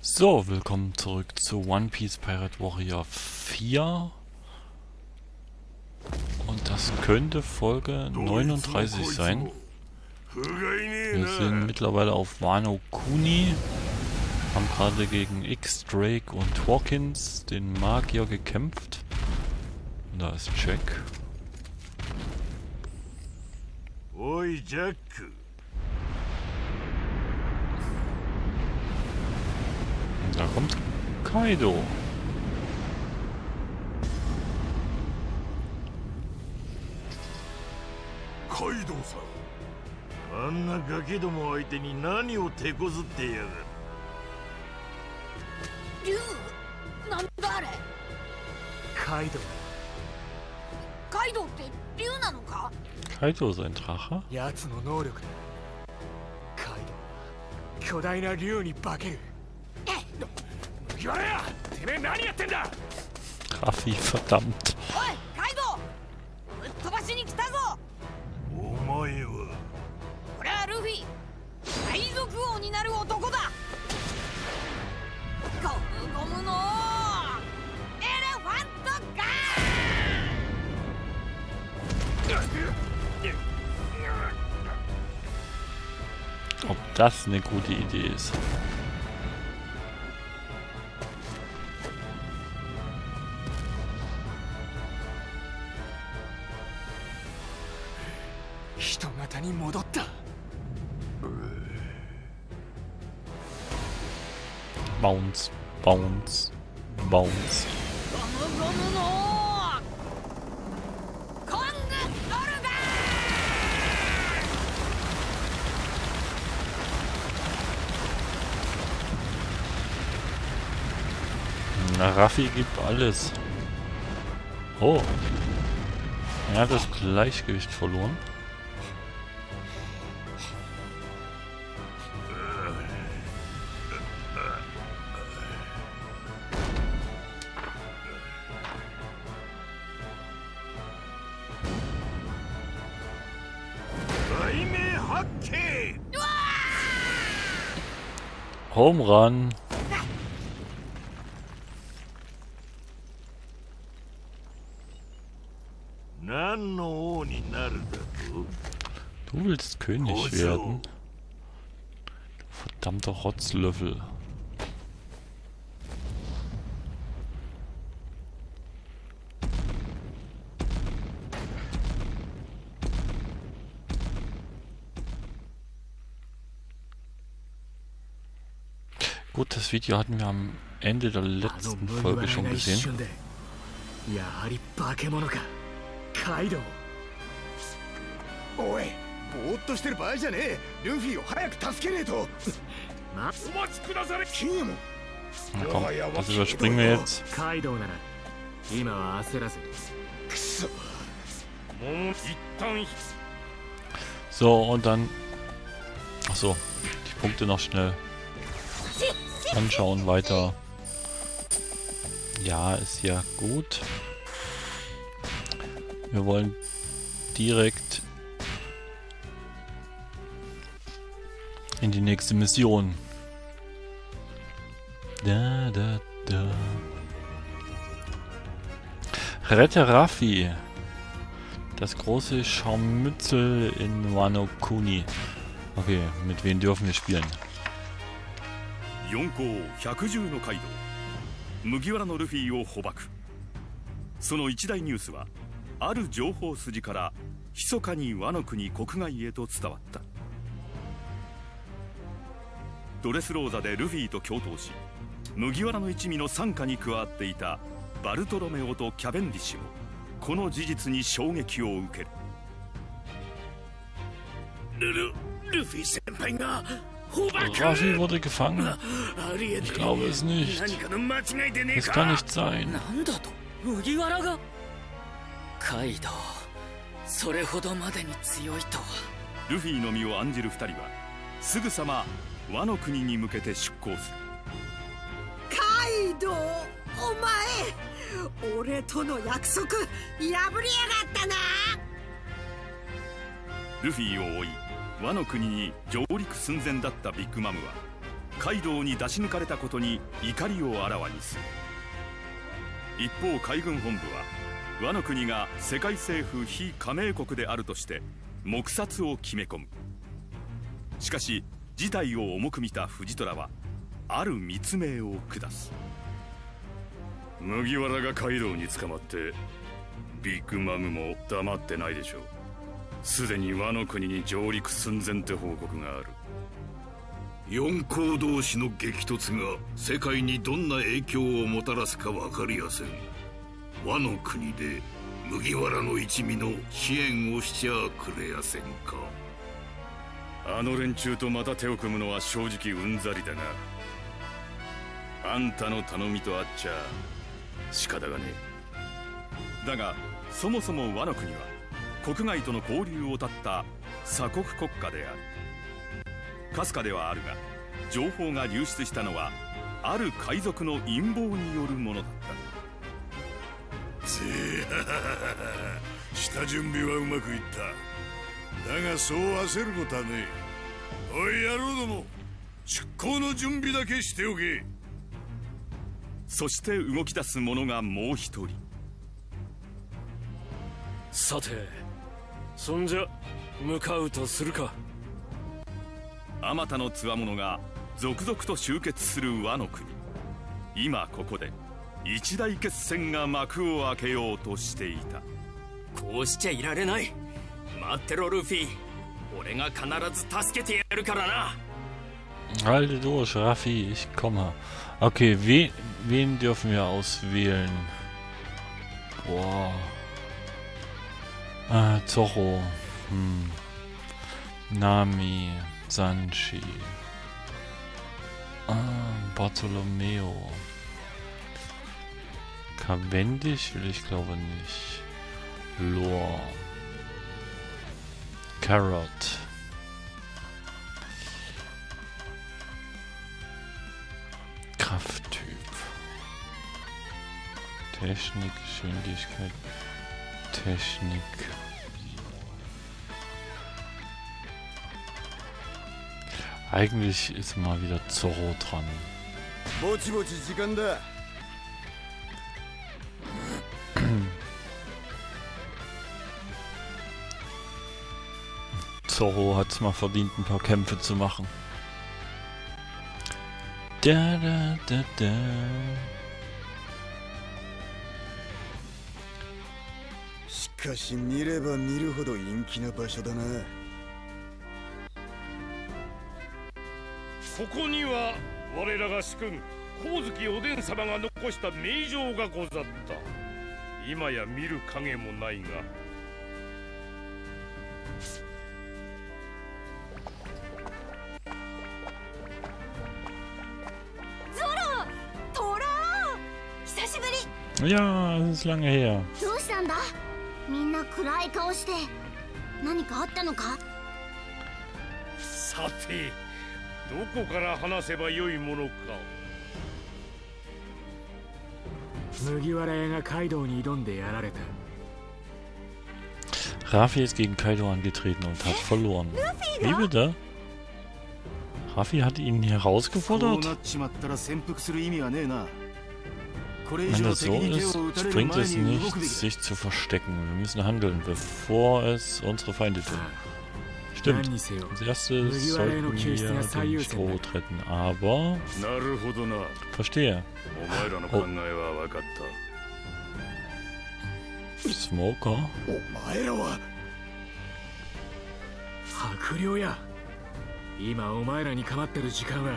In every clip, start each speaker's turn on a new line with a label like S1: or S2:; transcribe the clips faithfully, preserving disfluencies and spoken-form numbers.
S1: So, willkommen zurück zu One Piece Pirate Warrior vier. Und das könnte Folge neununddreißig sein. Wir sind mittlerweile auf Wano Kuni. Haben gerade gegen X, Drake und Hawkins, den Magier, gekämpft. Und da ist Jack.
S2: Oi, Jack.
S1: Und da kommt Kaido.
S2: Kaido-san. あんなガキども相手に何を手こずってやがる。
S3: 竜？なんだあれ？
S4: カイドウ。
S3: カイドウって竜なのか？
S1: Kaido ist ein Drache?
S4: 奴の能力だ。カイドウは巨大な竜に化ける。麦わらや、てめえ何やってんだ。
S1: Raffi, verdammt.
S3: おい、カイドウ！ぶっ飛ばしに来たぞ。
S2: お前は。
S3: 俺はルフィ。海賊王になる男だ。ゴムゴムのエレファントガーン！
S1: Ob das eine gute Idee ist. Bounce, bounce, bounce.
S3: ゴムゴムのコングドルガー！
S1: Na, Raffi gibt alles. Oh. Er hat das Gleichgewicht verloren. Home Run. Du willst König werden? Verdammter Rotzlöffel. Gut, das Video hatten wir am Ende der letzten Folge schon gesehen.
S2: Oi, ぼーっとしてる場合じゃねえ。ルフィを早く助けねえと。お待ちくだされ。キム。
S1: Na komm, das überspringen wir jetzt. So, und dann... Achso, die Punkte noch schnell anschauen, weiter. Ja, ist ja gut. Wir wollen direkt in die nächste Mission. Da, da, da. Rette Raffi. Das große Scharmützel in Wano Kuni. Okay, mit wem dürfen wir spielen?
S5: 四皇百獣のカイドウ、麦わらのルフィを捕獲。その一大ニュースはある情報筋から密かにワノ国国外へと伝わった。ドレスローザでルフィと共闘し、麦わらの一味の傘下に加わっていたバルトロメオとキャベンディッシュもこの事実に衝撃を受ける。ルルルフィ先輩が
S1: Raffi wurde gefangen. Ich glaube es nicht. Es kann nicht sein.
S5: Luffy の身を案じる二人はすぐさまワノ国に向けて出航する。
S3: カイドウ、お前、俺との約束破りやがったな。
S5: ルフィを追いワノ国に上陸寸前だったビッグマムはカイドウに出し抜かれたことに怒りをあらわにする。一方海軍本部はワノ国が世界政府非加盟国であるとして黙殺を決め込む。しかし事態を重く見た藤虎はある密命を下す。麦わらがカイドウに捕まってビッグマムも黙ってないでしょう。すでにワノ国に上陸寸前って報告がある。
S6: 四皇同士の激突が世界にどんな影響をもたらすか分かりやせん。ワノ国で麦わらの一味の支援をしちゃくれやせんか。
S5: あの連中とまた手を組むのは正直うんざりだが、あんたの頼みとあっちゃ仕方がねえ。だがそもそもワノ国は国外との交流を絶った鎖国国家である。かすかではあるが情報が流出したのはある海賊の陰謀によるものだった。
S6: ぜえ下準備はうまくいった。だがそう焦ることはねえ。おい野郎ども、出航の準備だけしておけ。
S5: そして動き出す者がもう一人。
S4: さてそんじゃ向かうとするか。
S5: あまたのつわものが続々と集結するワノ国。今ここで一大決戦が幕を開けようとしていた。
S4: こうしちゃいられない。待ってろルフィ、俺が必ず助けてやるからな。
S1: Halte durch, Raffi, ich komme. Okay, wen, wen dürfen wir auswählen? Boah. Ah, Zorro. Hm. Nami. Sanji. Ah, Bartolomeo. Cavendish will ich glaube nicht. Lore. Carrot. Krafttyp. Technik, Geschwindigkeit. Technik. Eigentlich ist mal wieder Zorro dran. Zorro hat es mal verdient, ein paar Kämpfe zu machen. Da, da, da, da.
S2: Shikashi, mireba miru hodo inki na basho da na.
S7: ここには我らが主君光月おでん様が残した名状がござった。今や見る影もないが。
S3: ゾロ、トラ久しぶり。
S1: Ja, das ist lange her.
S3: どうしたんだ。みんな暗い顔して。何かあったのか。
S7: さてどこから話せばよいものか。
S4: 麦わら屋がカイドウに挑んでやられた。
S1: Raffi ist gegen Kaido angetreten und hat verloren. Wie bitte? Raffi hat ihn herausgefordert? Wenn das so ist, bringt es nichts, sich zu verstecken. Wir müssen handeln, bevor es unsere Feinde tun. Stimmt. Als erstes sollten wir den Stroh retten, aber... Verstehe. Oh. Smoker?
S4: 白陵や。今お前らに構ってる時間は。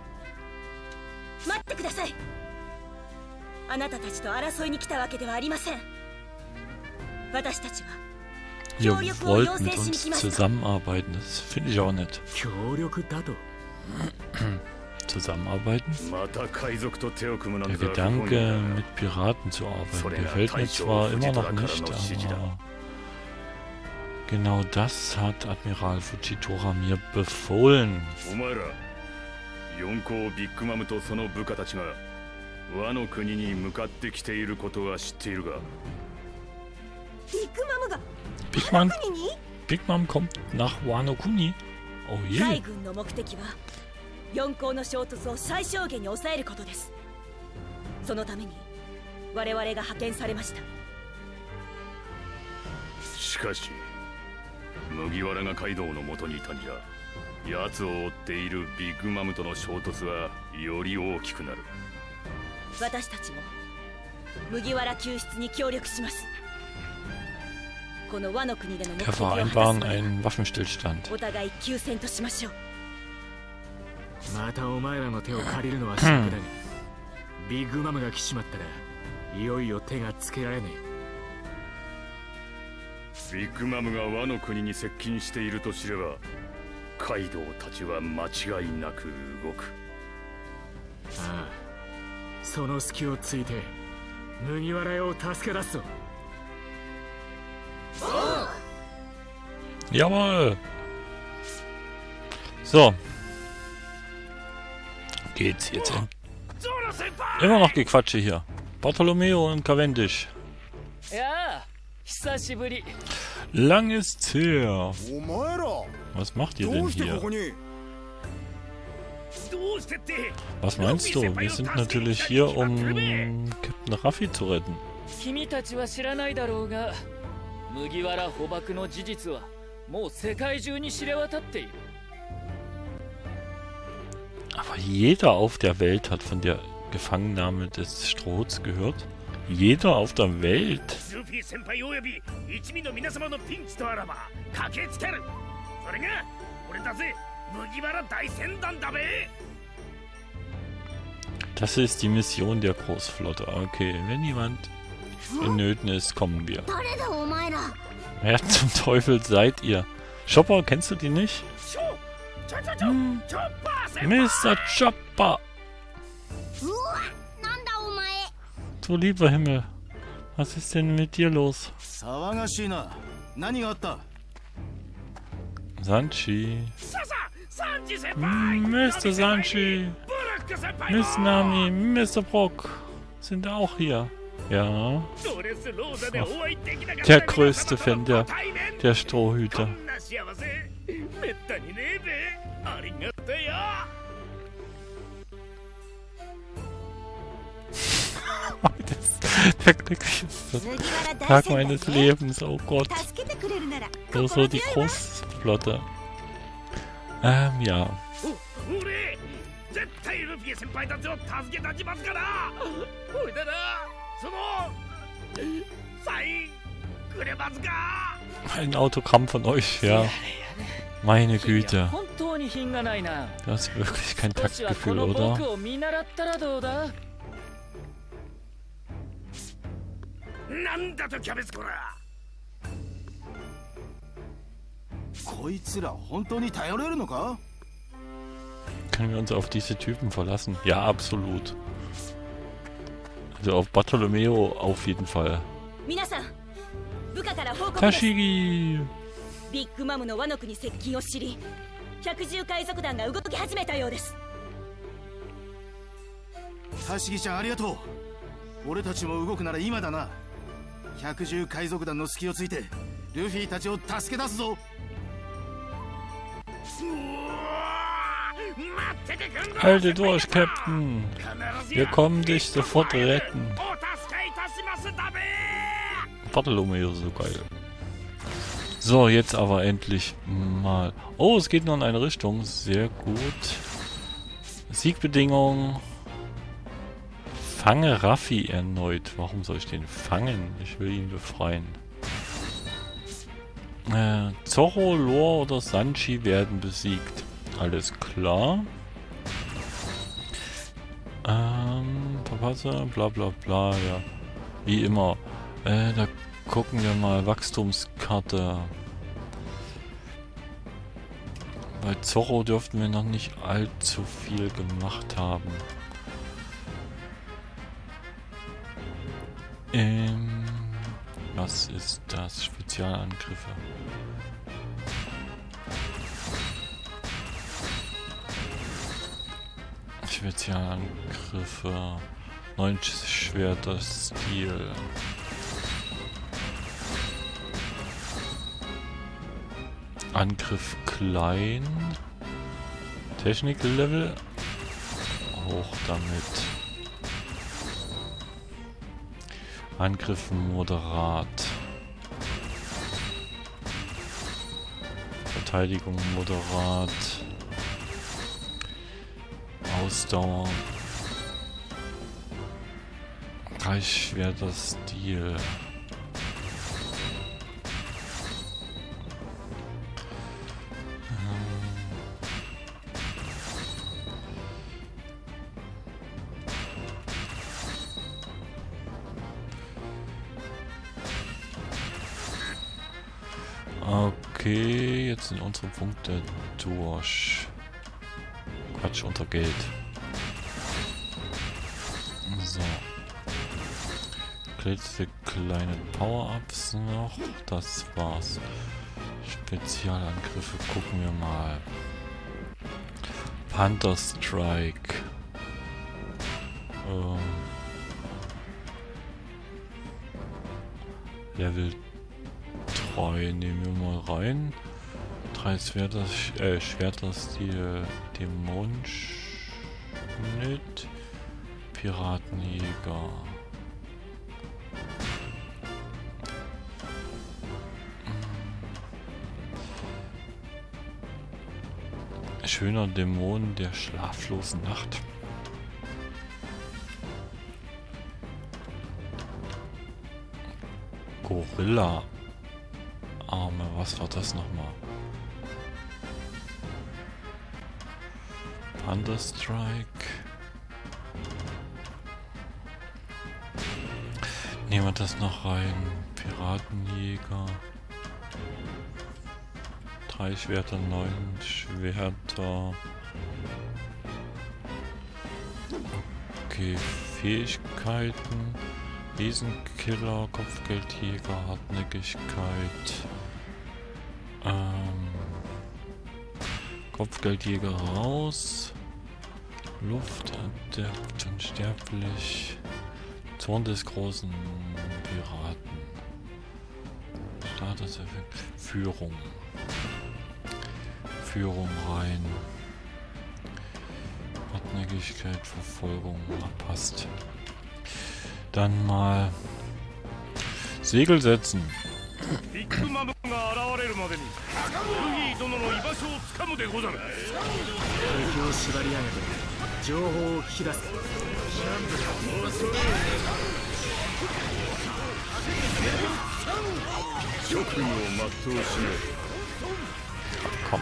S3: 待ってください。あなたたちと争いに来たわけではありません。私たちは
S1: Ihr wollt mit uns zusammenarbeiten, das finde ich auch nett. Zusammenarbeiten? Der Gedanke, mit Piraten zu arbeiten, gefällt mir zwar immer noch nicht, aber genau das hat Admiral Fujitora mir befohlen.
S5: ワノ国に向かってきていることは知っているが。
S3: ビッグマムが
S1: Big Mom, Big Mom kommt nach Wano Kuni. Oh je.
S3: 四皇の衝突を最小限に抑えることです。そのために我々が派遣されました。
S5: しかし麦わらがカイドウのもとにいたんじゃ、奴を追っているビッグマムとの衝突はより大きくなる。
S3: 私たちも麦わら救出に協力します。このワノ国での目的を果たすまで
S1: einen Waffenstillstand.
S3: お互い休戦としましょう。
S4: またお前らの手を借りるのはショックだが、ビッグマムが来ちまったらいよいよ手がつけられね
S5: え。ビッグマムがワノ国に接近していると知れば、カイドウたちは間違いなく動く。
S4: ああ、その隙をついて麦わら屋を助け出すぞ。
S1: Jawohl! So. Geht's jetzt hin? Immer noch Gequatsche hier. Bartolomeo und Cavendish.
S8: Ja, Hisashiburi.
S1: Lang ist's her. Was macht ihr denn hier? Was meinst du? Wir sind natürlich hier, um Captain Raffi zu retten.
S8: 君たちは知らないだろうが、麦わら捕獲の事実はもう世界中に知れ渡っている。
S1: Aber jeder auf der Welt hat von der Gefangennahme des Strohhuts gehört. Jeder auf der Welt. Das ist die Mission der Großflotte. Okay, wenn jemand in Nöten ist, kommen wir. Wer zum Teufel seid ihr? Chopper, kennst du die nicht? Hm. Mister Chopper! Du lieber Himmel, was ist denn mit dir los? Sanchi. Mister Sanchi. Miss Nami, Mister Brock sind auch hier. Ja. Oh. Der größte Fan der, der Strohhüter. Das, der glücklichste Tag meines Lebens, oh Gott. So, so die Großflotte. Ähm, ja. Ein Autogramm von euch, ja. Meine Güte. Du hast wirklich kein Taktgefühl, oder?
S2: なんだとキャベツコラ。こいつら本当に頼れるのか?
S1: Können wir uns auf diese Typen verlassen? Ja, absolut. Also auf Bartolomeo auf jeden Fall. Tashigi!
S3: ビッグマムのワノ国接近を知り、百獣海賊団が動き始めたようです。
S2: タシギちゃんありがとう。俺たちも動くなら今だな。百獣海賊団の隙をついてルフィたちを助け出すぞ。
S1: Halte durch, Captain. Wir kommen dich sofort retten. Bartolomeo, so geil. So, jetzt aber endlich mal. Oh, es geht nur in eine Richtung. Sehr gut. Siegbedingung. Fange Raffi erneut. Warum soll ich den fangen? Ich will ihn befreien. Äh, Zorro, Lore oder Sanchi werden besiegt. Alles klar. Ähm, Papasa, bla bla bla, ja. Wie immer. Äh, da gucken wir mal. Wachstumskarte. Bei Zorro dürften wir noch nicht allzu viel gemacht haben. Ähm, was ist das? Spezialangriffe. Spezialangriffe. Neun Schwerter Stil. Angriff klein. Technik-Level. Hoch damit. Angriff moderat. Verteidigung moderat. Ausdauer. Reichschwerter Stil. Okay, jetzt sind unsere Punkte durch. Quatsch, unter Geld. So. Letzte kleine Power-Ups noch. Das war's. Spezialangriffe gucken wir mal. Panther Strike. Ähm. Level drei nehmen wir mal rein. Drei Schwerter, äh, Schwerterstil, Dämonenschnitt, Piratenjäger. Schöner Dämon der schlaflosen Nacht. Gorilla Arme, was war das nochmal? Panther Strike. Nehmen wir das noch rein. Piratenjäger. Drei Schwerter, neun Schwerter. Okay, Fähigkeiten. Riesenkiller, Kopfgeldjäger, Hartnäckigkeit. Ähm, Kopfgeldjäger raus. Luftadept, unsterblich. Zorn des großen Piraten. Statuseffekt. Führung. Führung rein. Hartnäckigkeit, Verfolgung. Passt. Dann mal Segel setzen. Komm.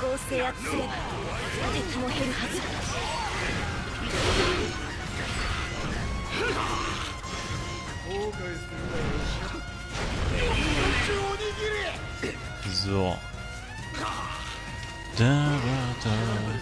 S1: So. Da, da, da.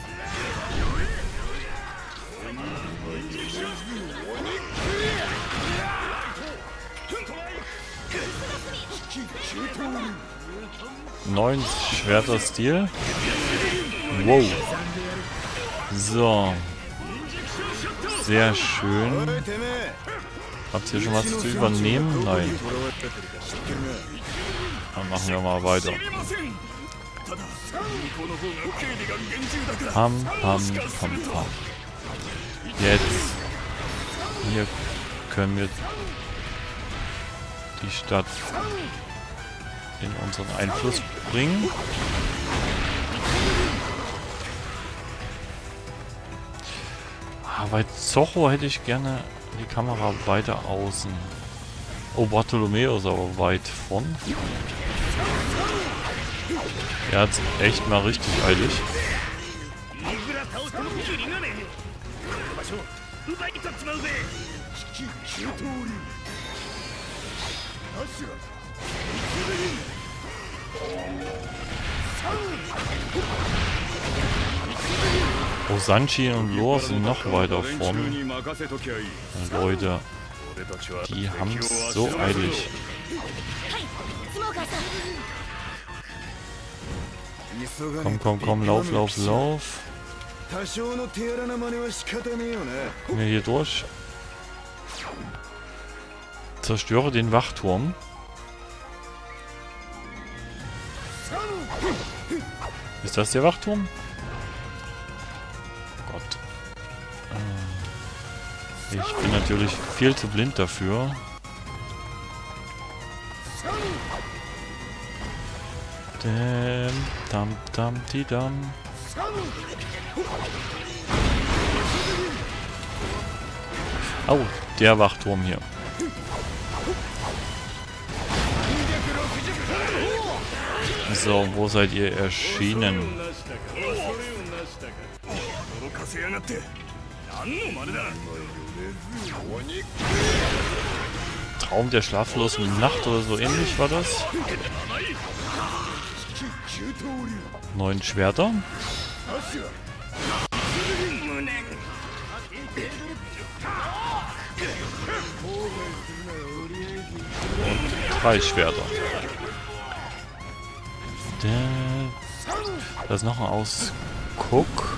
S1: Neun Schwerterstil. Wow. So. Sehr schön. Habt ihr schon was zu übernehmen? Nein. Dann machen wir mal weiter. Pam, pam, pam, pam. Jetzt. Hier können wir die Stadt in unseren Einfluss bringen. Ah, bei Zorro hätte ich gerne die Kamera weiter außen. Oh, Bartolomeo ist aber weit von. Er hat's echt mal richtig eilig. Oh, Sanchi und Lor sind noch weiter vorn. Leute, die haben's so eilig. Komm, komm, komm, lauf, lauf, lauf. Kommen wir hier durch. Zerstöre den Wachturm. Ist das der Wachturm? Ich bin natürlich viel zu blind dafür. Dam, dam, dam, di, dam. Oh, der Wachturm hier. So, wo seid ihr erschienen? Traum der schlaflosen Nacht oder so ähnlich war das. Neun Schwerter. Und drei Schwerter. Da ist noch ein Ausguck.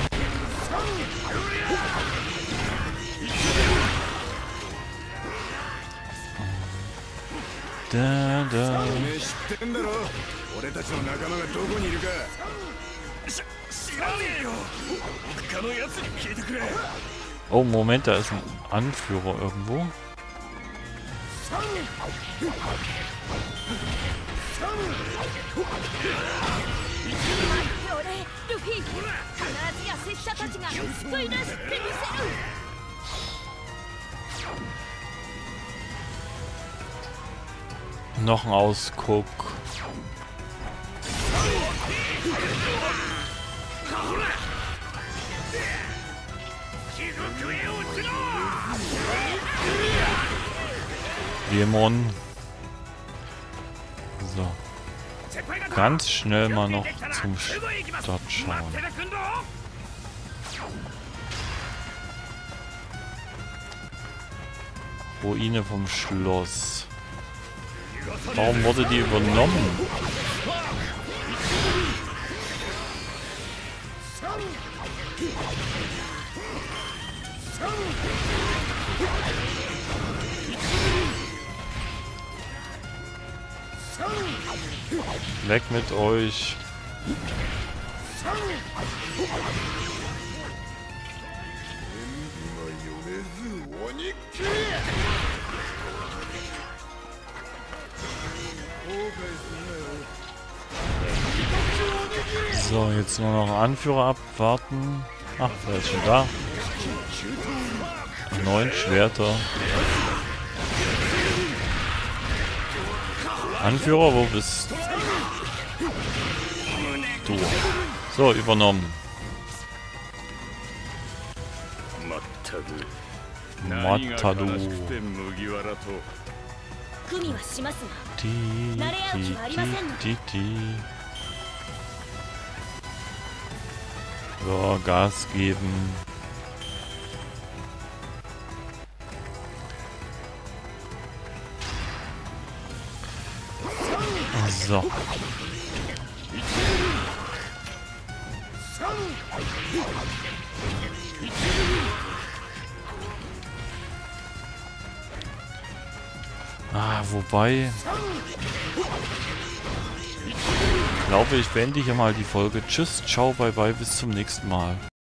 S1: Da, da. Oh, Moment, da ist ein Anführer irgendwo. Noch ein Ausguck. Dämon. So. Ganz schnell mal noch zum Start schauen. Ruine vom Schloss. Warum wurde die übernommen? Weg mit euch. So, jetzt nur noch Anführer abwarten. Ach, der ist schon da. Neun Schwerter. Anführer, wo bist du? So, übernommen. Matadu. Die, die, die, die, die. So, Gas geben. So. Ah, wobei... Ich glaube, ich beende hier mal die Folge. Tschüss, ciao, bye bye, bis zum nächsten Mal.